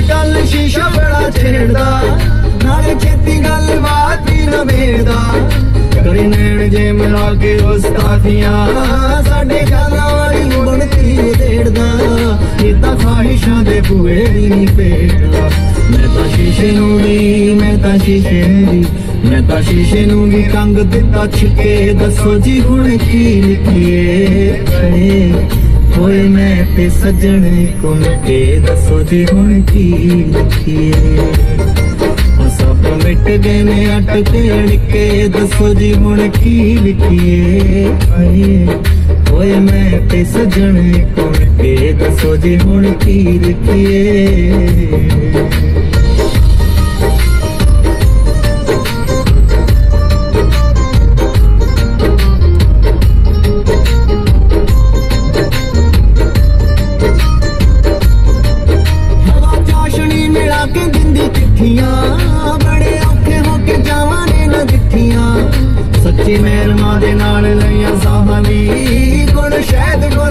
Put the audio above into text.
गल शीशा बड़ा छेड़दा, नाले छेती गल बात ही नवेड़दा। करे नैन जे मिला के उस्तादियां, साडे गाना वाली बनती उधेड़दा। ये तां ख्वाहिशां दे बूहे नहीं पेड़दा। मैं तां शीशे नूं भी, मैं तां शीशे दी, मैं तां शीशे नूं भी कंग दिता छिके। दसो जी हुण की लिखिए, होए मैं ते सजन कुन के। दसो जी हुण की लिखिए, सब मिट गए ने अटके अड़के। दसो जी हुण की लिखिए, होए मैं ते सजन कुन के। दसो जी हुण की लिखिए। बड़े औखे होके जावां ने न दिखियां, सच्ची मेहरमा दे नाल लईयां साहां दी। गुण शहद